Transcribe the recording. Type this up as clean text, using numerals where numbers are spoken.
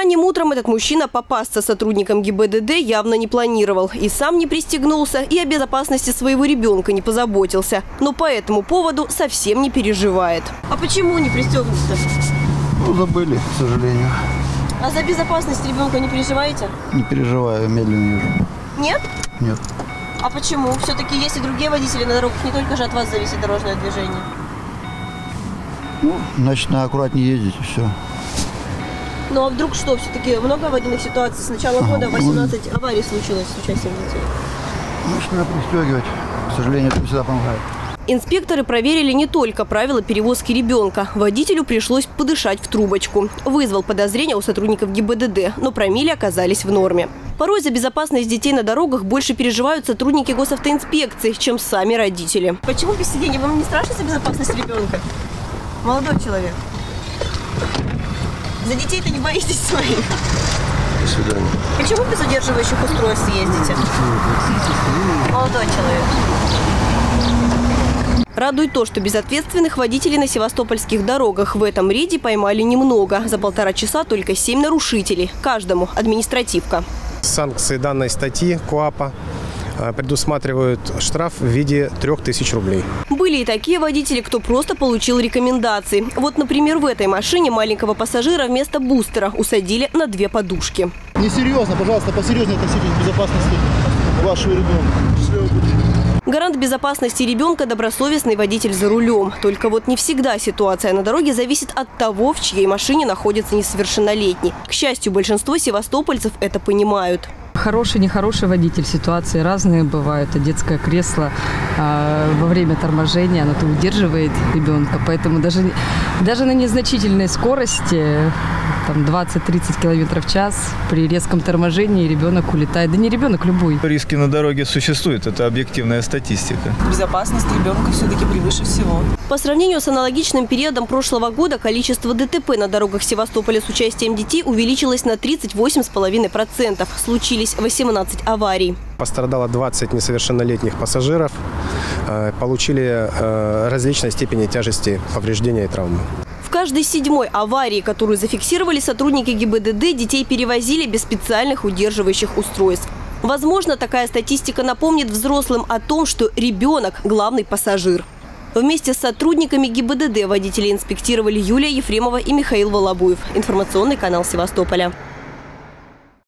Ранним утром этот мужчина попасться сотрудникам ГИБДД явно не планировал. И сам не пристегнулся, и о безопасности своего ребенка не позаботился. Но по этому поводу совсем не переживает. А почему не пристегнулся? Ну, забыли, к сожалению. А за безопасность ребенка не переживаете? Не переживаю, медленно езжу. Нет? Нет. А почему? Все-таки есть и другие водители на дорогах, не только же от вас зависит дорожное движение. Ну, значит, надо аккуратнее ездить и все. Ну а вдруг что? Все-таки много аварийных ситуаций. С начала года 18 аварий случилось с участием детей. Значит, надо пристегивать. К сожалению, это не всегда помогает. Инспекторы проверили не только правила перевозки ребенка. Водителю пришлось подышать в трубочку. Вызвал подозрения у сотрудников ГИБДД, но промилле оказались в норме. Порой за безопасность детей на дорогах больше переживают сотрудники госавтоинспекции, чем сами родители. Почему без сидения? Вам не страшно за безопасность ребенка? Молодой человек. За детей-то не боитесь своих? До свидания. Почему без удерживающих устройств ездите? Молодой человек. Радует то, что безответственных водителей на севастопольских дорогах в этом рейде поймали немного. За 1,5 часа только 7 нарушителей. Каждому административка. Санкции данной статьи КоАПа предусматривают штраф в виде 3000 рублей. Были и такие водители, кто просто получил рекомендации. Вот, например, в этой машине маленького пассажира вместо бустера усадили на 2 подушки. Несерьезно, пожалуйста, посерьезнее относитесь к безопасности вашего ребенка. Гарант безопасности ребенка – добросовестный водитель за рулем. Только вот не всегда ситуация на дороге зависит от того, в чьей машине находится несовершеннолетний. К счастью, большинство севастопольцев это понимают. Хороший, нехороший водитель, ситуации разные бывают. А детское кресло во время торможения, оно удерживает ребенка. Поэтому даже на незначительной скорости, там 20-30 км в час, при резком торможении ребенок улетает. Да не ребенок, любой. Риски на дороге существуют, это объективная статистика. Безопасность ребенка все-таки превыше всего. По сравнению с аналогичным периодом прошлого года, количество ДТП на дорогах Севастополя с участием детей увеличилось на 38,5%. Случились 18 аварий. Пострадало 20 несовершеннолетних пассажиров, получили различной степени тяжести повреждения и травмы. В каждой 7-й аварии, которую зафиксировали сотрудники ГИБДД, детей перевозили без специальных удерживающих устройств. Возможно, такая статистика напомнит взрослым о том, что ребенок – главный пассажир. Вместе с сотрудниками ГИБДД водители инспектировали Юлия Ефремова и Михаил Волобуев. Информационный канал Севастополя.